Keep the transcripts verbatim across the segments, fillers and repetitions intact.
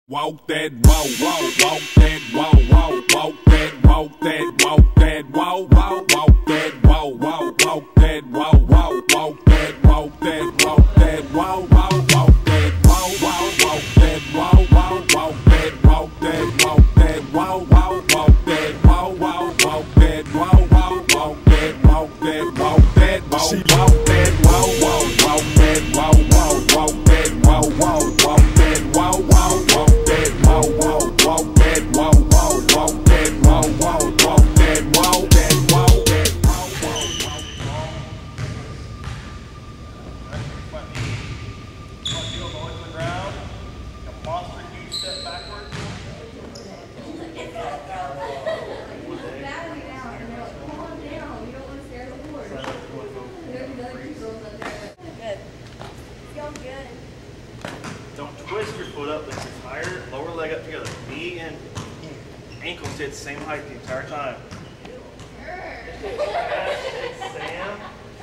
Walk that, walk, walk, walk that, walk, walk, walk that, walk that, walk that, walk, walk, walk that, walk, walk, walk that, walk, walk, walk that, walk that, walk that, walk, walk, walk that, walk, walk, walk that, walk, walk, walk that, walk that, walk that, walk, walk, walk that, walk, walk, walk that, walk, walk, walk that, walk that, walk that, walk, walk that, walk, walk, walk that, walk, walk, walk that, walk, walk, walk that, walk, walk, walk. Walk, walk, walk that, walk, walk, walk that, walk, walk, walk that, walk that, walk that, walk, walk, walk. Front knee, front heel going to the ground. A monster huge step backwards. It's gonna throw the battery down and they're like, come on down, we don't want to stare at the board. There's another two girls up there. Good. Feel good. Don't twist your foot up, lift your entire lower leg up together. Knee and ankle stay at the same height the entire time. Sam.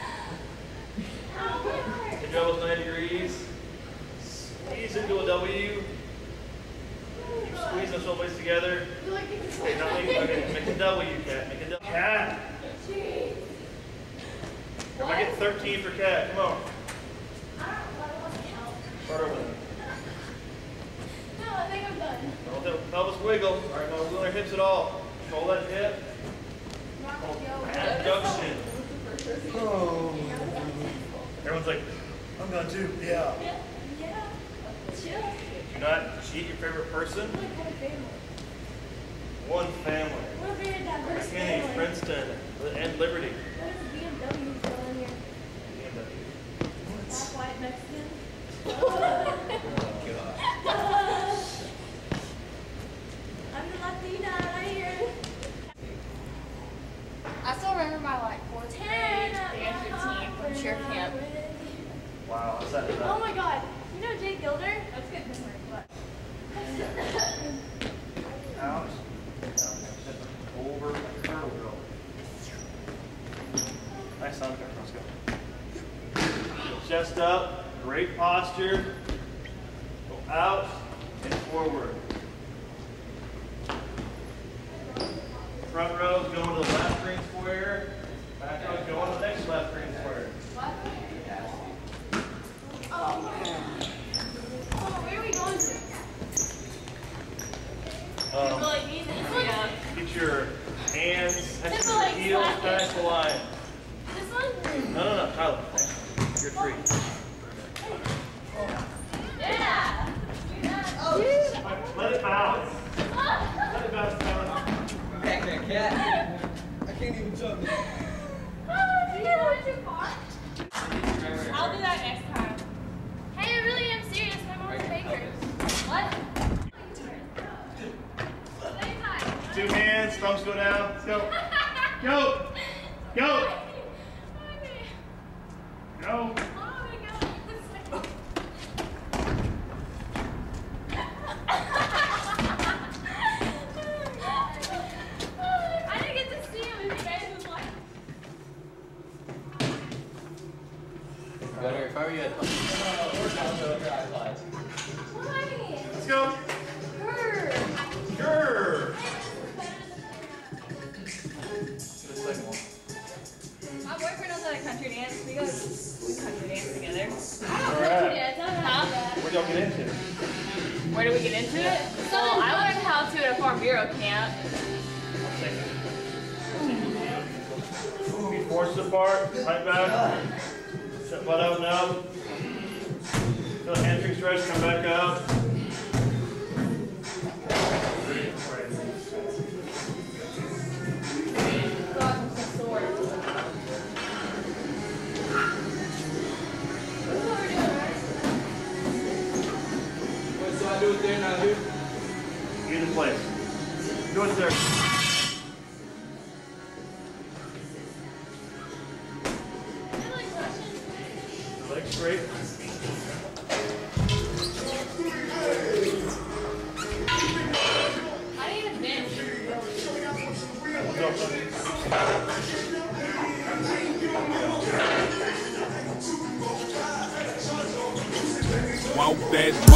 Hip elbows ninety degrees. Squeeze into a W. Keep squeezing those shoulders together. Okay, now make, okay, make a W, cat. Make a W. Cat. Everybody get thirteen for cat. Come on. Start over there. I think I'm done. Don't let the pelvis wiggle. All right, don't wiggle their hips at all. Control that hip. Abduction. Oh. Everyone's like, I'm going to. Yeah. Yeah. Chill. Do not cheat your favorite person. One family. What a very diverse McKinney, family. Princeton, and Liberty. What is the B M W still in here? B M W. Black, white, Mexican. I'm the Latina right here. I still remember my like fourth grade band routine from cheer camp. Wow, what's that? Oh my god. You know Jake Gilder? That's good memory, but. Out. Over. Curl girl. Nice sound there. Let's go. Chest up. Great posture. Go out and forward. Front row's going to the left green square. Back row's going to the next left green square. What? Oh. Oh, where are we going to? Um, Like these ones? Yeah. get your hands next to your like heels slap it. past the line. This one? No, no, no, Tyler. You're three. Yeah. Let it bounce. Let it bounce down. Back there, cat. I can't even jump. Do you know too far? I'll do that next time. Hey, I really am serious. My mom's a baker. What? Two hands, thumbs go down. Let's go. Go. Go. Go. I didn't get to see him if you guys was like. Better if I were you. Why? Let's go. Her. Sure. The second one. My boyfriend knows how to country dance. We go we country dance together. I don't All know right. yet. Don't have that. Where'd y'all get into? Where do we get into it? Well, I learned how to at a Farm Bureau camp. Feet forced apart, tight back. Step butt out now. Feel the hamstring stretch, come back out. God, I'm so sore. What do I do it there now, dude? Get in place. Do it there. The legs straight. I need a bench. Let's go, son. Walk that,